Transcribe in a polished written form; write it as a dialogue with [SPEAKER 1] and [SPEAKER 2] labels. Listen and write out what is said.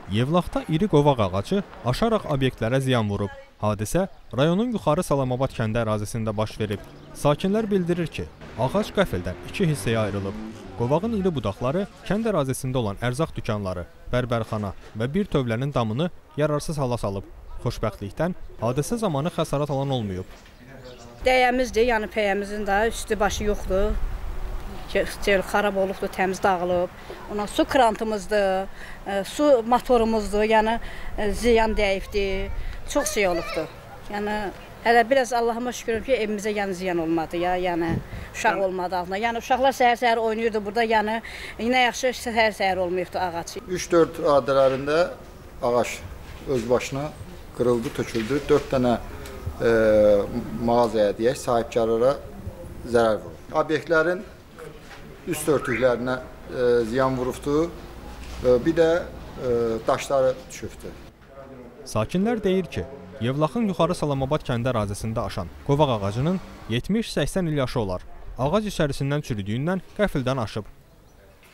[SPEAKER 1] Yevlaxda iri qovaq ağacı aşaraq obyektlərə ziyan vurub. Hadisə rayonun Yuxarı Salamabad kəndi ərazisində baş verib. Sakinlər bildirir ki, ağac qəfildən iki hissəyə ayrılıb. Qovağın iri budaqları kənd ərazisində olan ərzaq dükanları, bərbərxana və bir tövlənin damını yararsız hala salıb. Xoşbəxtlikdən hadisə zamanı xəsarət alan olmayıb.
[SPEAKER 2] Dəyəmizdir, yəni pəyəmizin də üstü başı yoxdur. Xarab olubdur, təmiz dağılıb. Ondan su krantımızdır, su motorumuzdur, yəni ziyan dəyibdir. Çox şey olubdur. Yəni hələ biraz Allahıma şükürüm ki, evimizə yəni ziyan olmadı ya, yəni uşaq olmadı altında. Yəni uşaqlar səhər-səhər oynayırdı burada, yəni nə yaxşı səhər-səhər olmayıbdı ağac.
[SPEAKER 3] 3-4 radələrində ağac öz başına qırıldı, töküldü. 4 dənə mağazaya deyək, sahibkarlara zərər vurur. Obyektlərin üst örtüklərinə ziyan vurubdur, bir də daşları düşübdür.
[SPEAKER 1] Sakinlər deyir ki, Yevlaxın Yuxarı Salamabad kəndi ərazisində aşan qovaq ağacının 70-80 il yaşı olar. Ağac içərisindən çürüdüyündən qəfildən aşıb.